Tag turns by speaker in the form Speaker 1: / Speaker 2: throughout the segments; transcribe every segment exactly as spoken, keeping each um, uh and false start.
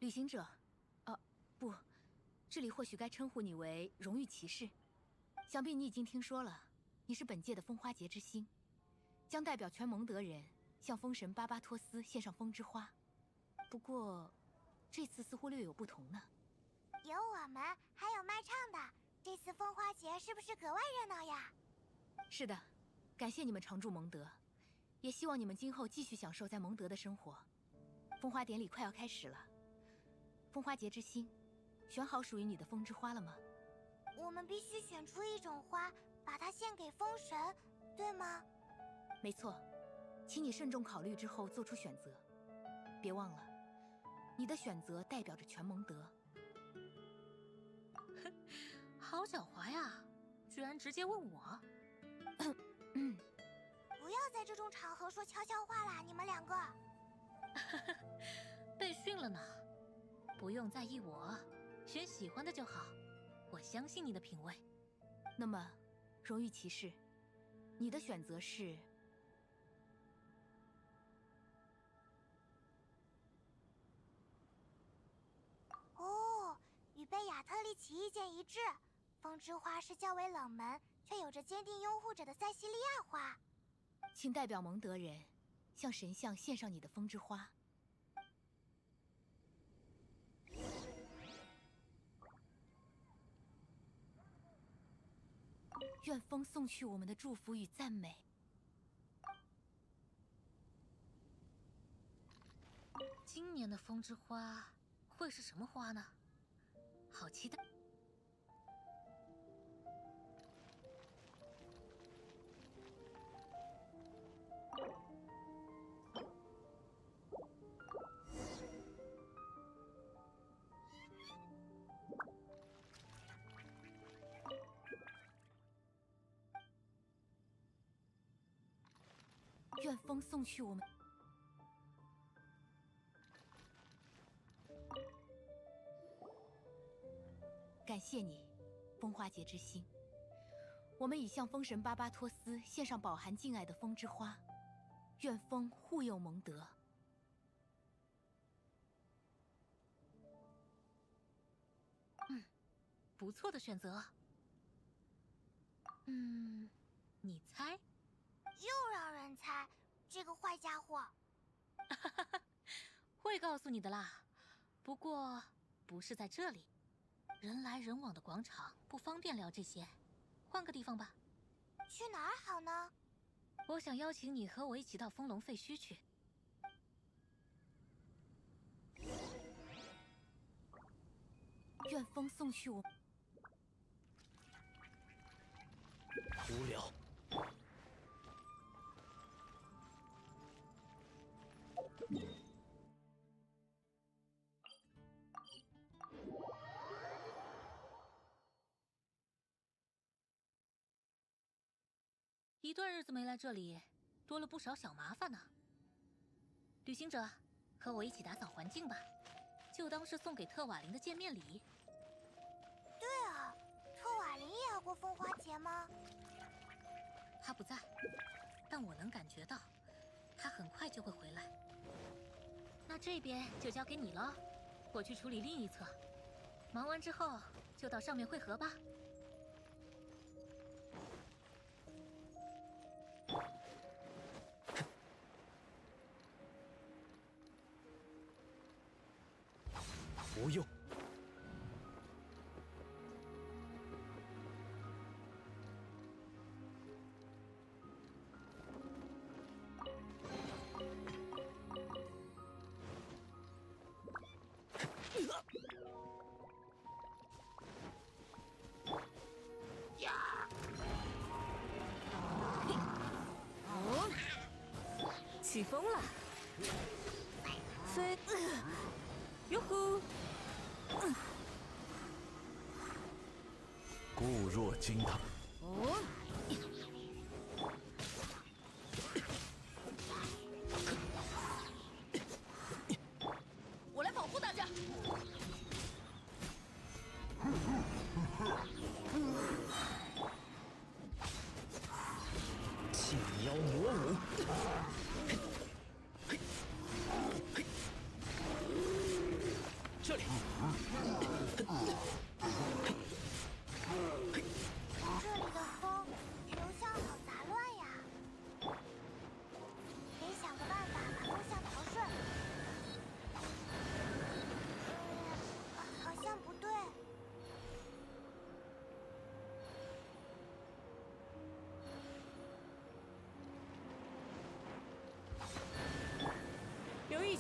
Speaker 1: 旅行者，啊，不，这里或许该称呼你为荣誉骑士。想必你已经听说了，你是本届的风花节之星，将代表全蒙德人向风神巴巴托斯献上风之花。不过，这次似乎略有不同呢。
Speaker 2: 有我们，还有卖唱的，这次风花节是不是格外热闹呀？
Speaker 1: 是的，感谢你们常驻蒙德，也希望你们今后继续享受在蒙德的生活。风花典礼快要开始了。 风花节之星，选好属于你的风之花了吗？
Speaker 2: 我们必须选出一种花，把它献给风神，对吗？
Speaker 1: 没错，请你慎重考虑之后做出选择。别忘了，你的选择代表着全蒙德。
Speaker 3: 哼，好狡猾呀，居然直接问我。
Speaker 2: 嗯，不要在这种场合说悄悄话啦，你们两个。
Speaker 3: 被训了呢。 不用在意我，选喜欢的就好。我相信你的品味。
Speaker 1: 那么，荣誉骑士，你的选择是？
Speaker 2: 哦，与贝亚特利奇意见一致。风之花是较为冷门，却有着坚定拥护者的塞西利亚花。
Speaker 1: 请代表蒙德人，向神像献上你的风之花。 愿风送去我们的祝福与赞美。
Speaker 3: 今年的风之花会是什么花呢？好期待！
Speaker 1: 愿风送去我们。感谢你，风花节之星。我们已向风神巴巴托斯献上饱含敬爱的风之花，愿风护佑蒙德。
Speaker 3: 嗯，不错的选择。嗯，你猜？
Speaker 2: 又让人猜，这个坏家伙。
Speaker 3: 会告诉你的啦，不过不是在这里，人来人往的广场不方便聊这些，换个地方吧。
Speaker 2: 去哪儿好呢？
Speaker 3: 我想邀请你和我一起到风龙废墟去。
Speaker 1: 愿风送去我。
Speaker 4: 无聊。
Speaker 3: 一段日子没来这里，多了不少小麻烦呢。旅行者，和我一起打扫环境吧，就当是送给特瓦林的见面礼。
Speaker 2: 对啊，特瓦林也要过风花节吗？
Speaker 3: 他不在，但我能感觉到，他很快就会回来。那这边就交给你了，我去处理另一侧。忙完之后就到上面汇合吧。
Speaker 4: 不用。
Speaker 3: 起风了，飞，哟呼！
Speaker 4: 固若金汤。
Speaker 3: 哦，我来保护大家。
Speaker 4: 细腰魔舞。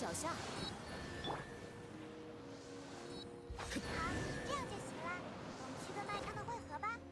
Speaker 5: 脚下。
Speaker 2: 好，这样就行了。我们去跟麦康的会合吧。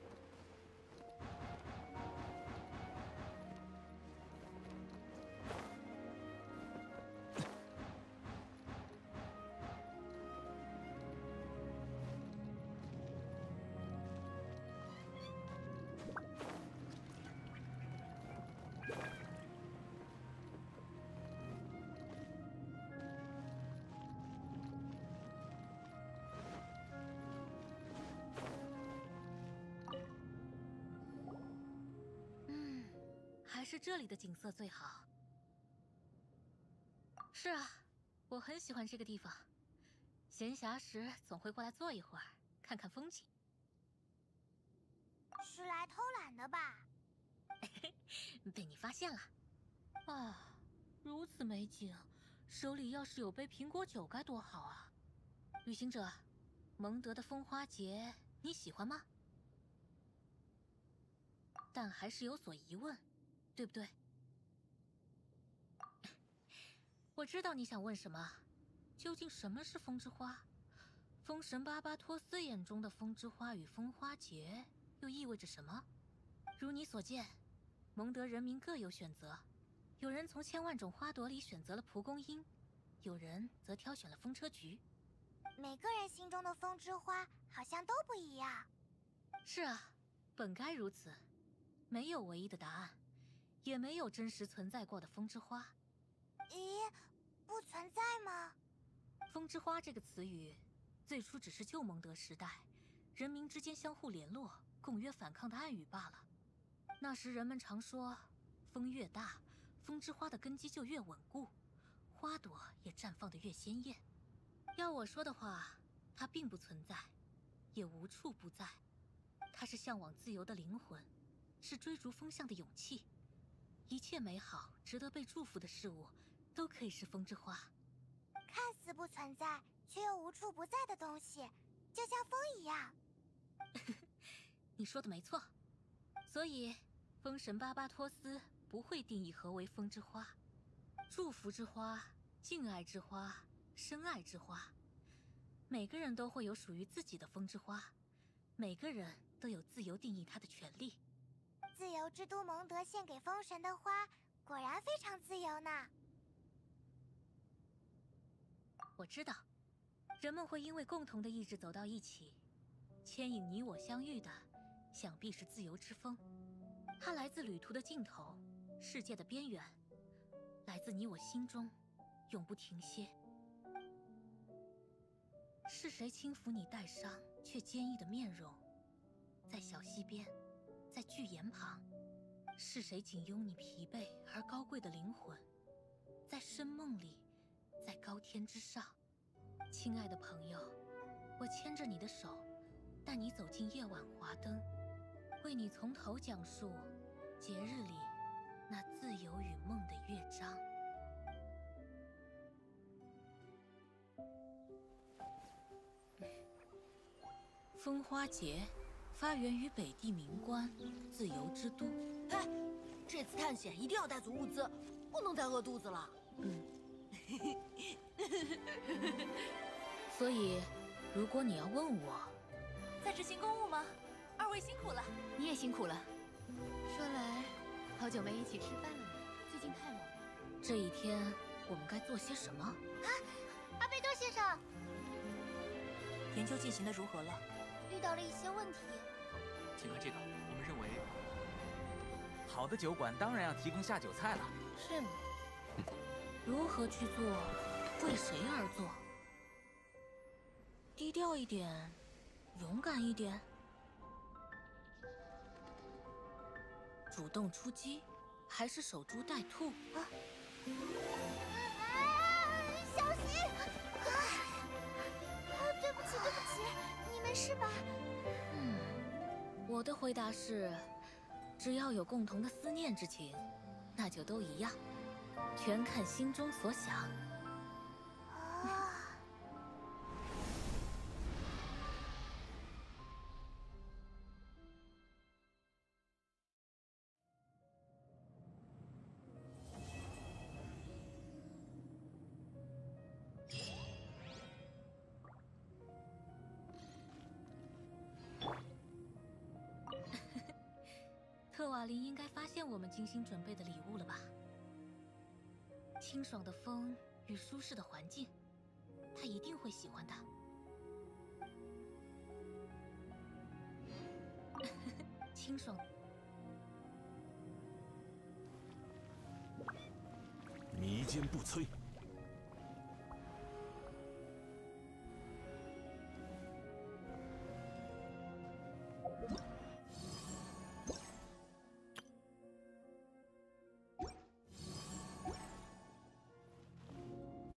Speaker 3: 还是这里的景色最好。是啊，我很喜欢这个地方，闲暇时总会过来坐一会儿，看看风景。
Speaker 2: 是来偷懒的吧？
Speaker 3: 被你发现了。啊，如此美景，手里要是有杯苹果酒该多好啊！旅行者，蒙德的风花节你喜欢吗？但还是有所疑问。对不对？我知道你想问什么，究竟什么是风之花？风神巴巴托斯眼中的风之花与风花节又意味着什么？如你所见，蒙德人民各有选择，有人从千万种花朵里选择了蒲公英，有人则挑选了风车菊。
Speaker 2: 每个人心中的风之花好像都不一样。
Speaker 3: 是啊，本该如此，没有唯一的答案。也没有真实存在过的风之花。
Speaker 2: 咦，不存在吗？
Speaker 3: 风之花这个词语，最初只是旧蒙德时代人民之间相互联络、共约反抗的暗语罢了。那时人们常说，风越大，风之花的根基就越稳固，花朵也绽放得越鲜艳。要我说的话，它并不存在，也无处不在。它是向往自由的灵魂，是追逐风向的勇气。一切美好、值得被祝福的事物，都可以是风之花。
Speaker 2: 看似不存在，却又无处不在的东西，就像风一样。
Speaker 3: 你说的没错。所以，风神巴巴托斯不会定义何为风之花。祝福之花、敬爱之花、深爱之花，每个人都会有属于自己的风之花，每个人都有自由定义它的权利。
Speaker 2: 自由之都蒙德献给风神的花，果然非常自由呢。
Speaker 3: 我知道，人们会因为共同的意志走到一起，牵引你我相遇的，想必是自由之风。它来自旅途的尽头，世界的边缘，来自你我心中，永不停歇。是谁轻抚你带伤却坚毅的面容，在小溪边，在巨岩旁？是谁紧拥你疲惫而高贵的灵魂，在深梦里，在高天之上？亲爱的朋友，我牵着你的手，带你走进夜晚华灯，为你从头讲述节日里那自由与梦的乐章。风花节发源于北地冥关，自由之都。
Speaker 5: 哎，这次探险一定要带足物资，不能再饿肚子了。
Speaker 3: 嗯。所以，如果你要问我，
Speaker 5: 在执行公务吗？二位辛苦了。
Speaker 1: 你也辛苦了。说来，好久没一起吃饭了呢。最近太忙了。
Speaker 3: 这一天我们该做些什么？
Speaker 2: 啊，阿贝多先生，
Speaker 5: 研究进行的如何了？
Speaker 2: 遇到了一些问题。
Speaker 6: 请看这个，我们认为，好的酒馆当然要提供下酒菜了。
Speaker 3: 是吗？如何去做？为谁而做？低调一点，勇敢一点，主动出击，还是守株待兔？
Speaker 2: 啊！啊！小心！啊！对不起，对不起，你没事吧？
Speaker 3: 嗯，我的回答是，只要有共同的思念之情，那就都一样，全看心中所想。
Speaker 2: 啊！
Speaker 3: 特瓦林应该发现我们精心准备的礼物了吧？清爽的风与舒适的环境，他一定会喜欢的。清爽。
Speaker 4: 迷坚不摧。